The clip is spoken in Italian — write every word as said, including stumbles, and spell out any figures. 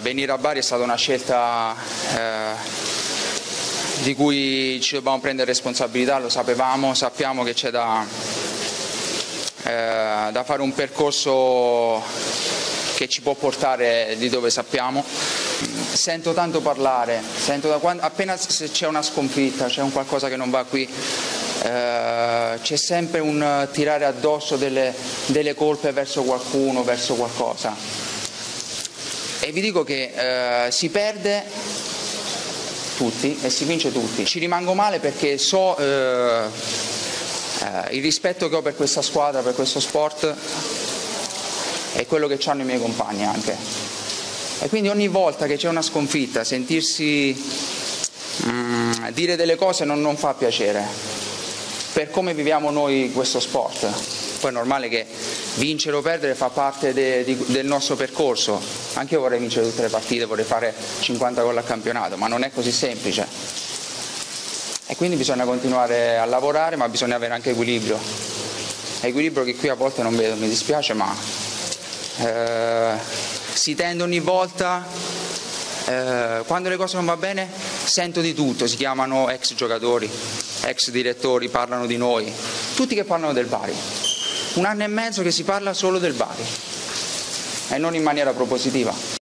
Venire a Bari è stata una scelta eh, di cui ci dobbiamo prendere responsabilità, lo sapevamo, sappiamo che c'è da, eh, da fare un percorso che ci può portare di dove sappiamo. Sento tanto parlare, sento da quando, appena c'è una sconfitta, c'è un qualcosa che non va qui, eh, c'è sempre un tirare addosso delle, delle colpe verso qualcuno, verso qualcosa. E vi dico che eh, si perde tutti e si vince tutti. Ci rimango male perché so eh, eh, il rispetto che ho per questa squadra, per questo sport e quello che hanno i miei compagni anche. E quindi ogni volta che c'è una sconfitta, sentirsi mm, dire delle cose non, non fa piacere per come viviamo noi questo sport. Poi è normale che vincere o perdere fa parte de, di, del nostro percorso. Anche io vorrei vincere tutte le partite, vorrei fare cinquanta gol al campionato, ma non è così semplice. E quindi bisogna continuare a lavorare, ma bisogna avere anche equilibrio. Equilibrio che qui a volte non vedo, mi dispiace, ma eh, si tende ogni volta, eh, quando le cose non vanno bene, sento di tutto, si chiamano ex giocatori, ex direttori, parlano di noi, tutti che parlano del Bari. Un anno e mezzo che si parla solo del Bari e non in maniera propositiva.